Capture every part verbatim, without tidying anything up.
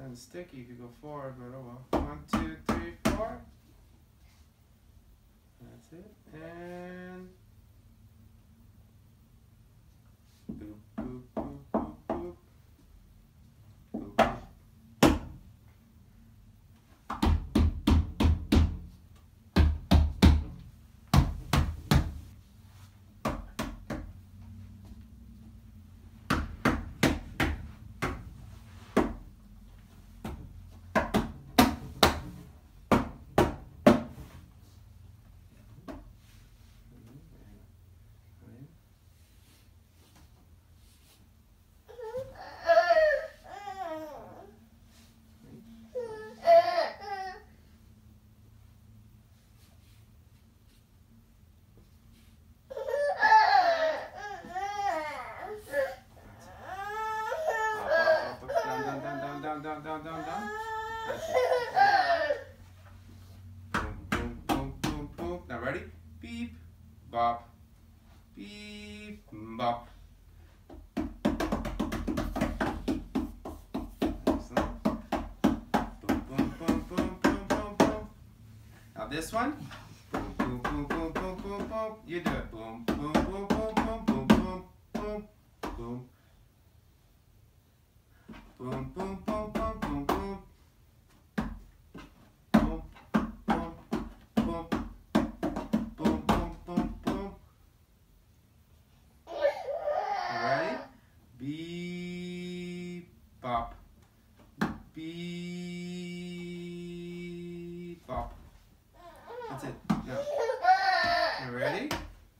kind of sticky if you go forward, but oh well. One, two, three, four. That's it. And boop, boop, boop, boop, boop. Boop, boop. Down, down, down, down. That's it. Boom, boom, boom, boom, boom. Now ready? Beep, bop, beep, bop. Excellent. Boom, boom, boom, boom, boom, boom, boom. Now this one. Boom, boom, boom, boom, boom, boom, boom. You do it. Boom, boom, boom, boom, boom, boom, boom, boom, boom. Boom, boom, boom, boom, boom, boom. Boom, boom, boom. Boom, boom, boom, boom. Ready? Beep, bop. Beep, bop. That's it. Now, you ready?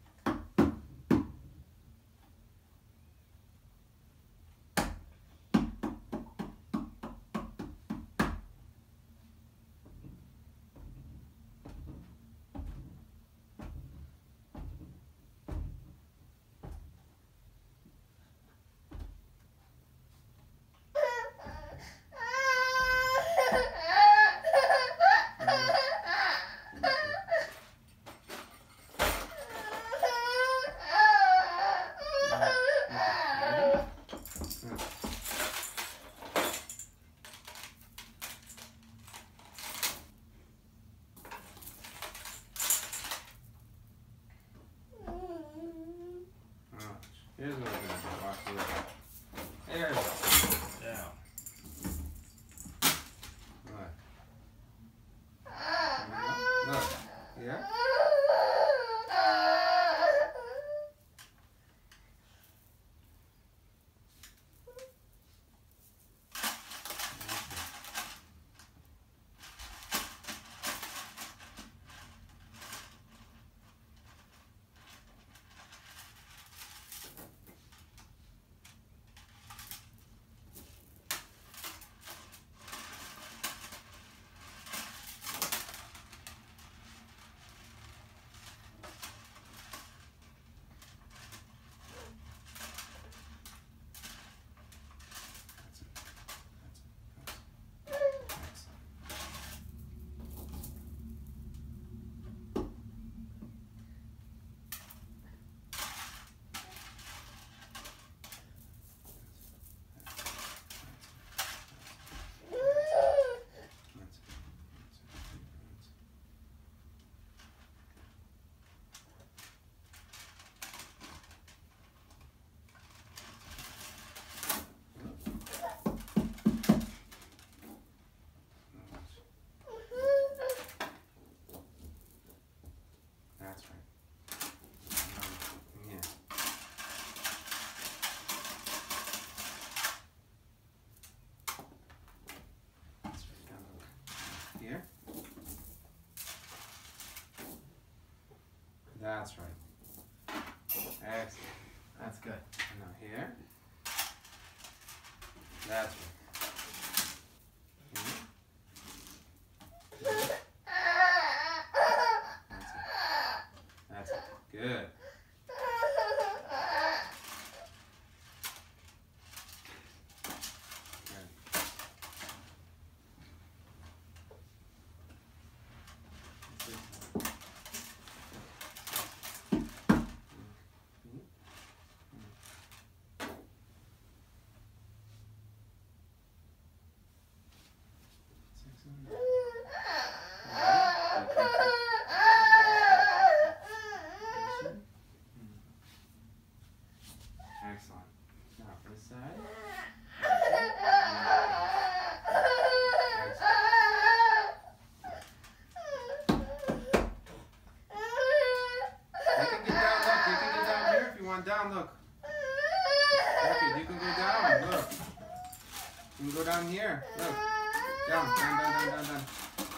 Here's what we're going to do. Watch the way. There we go. Down. Look. Look. Yeah? That's right. Excellent. That's good. And now here. That's right. Here. Here. That's it. That's it. Good. You can go down here. Look. Down, down, down, down, down, down.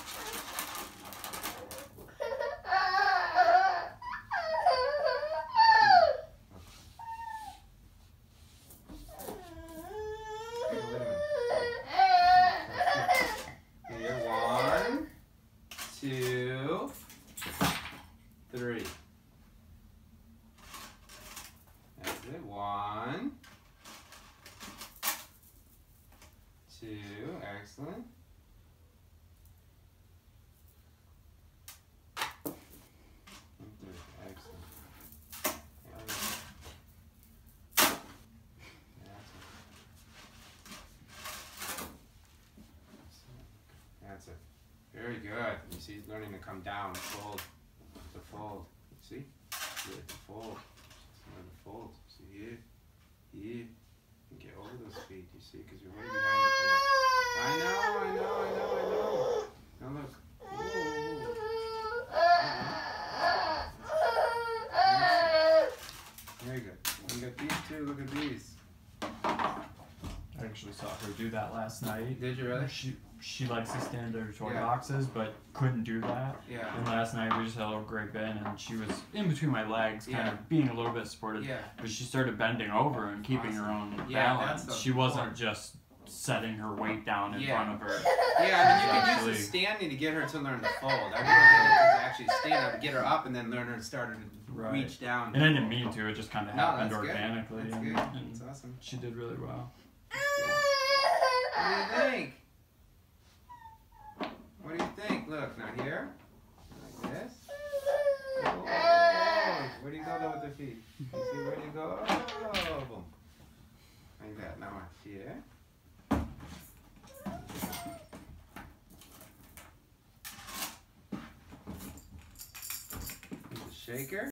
Here, one, two, three. That's it. One, two, excellent. And three, excellent. That's it. Very good. You see, he's learning to come down, fold, to fold. See? Good, to fold. Just learn to fold. See here, here. And get over those feet. You see, because you're way behind him for that. I know, I know, I know, I know. Now look. Whoa. Very good. You got these two. Look at these. I actually saw her do that last night. Did you really? She she likes to stand under toy Yeah. boxes, but couldn't do that. Yeah. And last night we just had a little grape in, and she was in between my legs, kind Yeah. of being a little bit supported. Yeah. But she started bending over and keeping her own Yeah, balance. that's the She wasn't point. just setting her weight down in Yeah. front of her. Yeah, I mean, you can Actually- use the standing to get her to learn to fold. I really think to actually stand up, get her up, and then learn her to start her to Right. reach down. And I didn't mean to; it just kind of No, happened that's good. organically. That's and, good. and That's awesome. she did really well. What do you think? What do you think? Look, now here, like this. Oh, where do you go though with the feet? You see where do you go? Oh, boom. Like that. Now watch here. Shaker.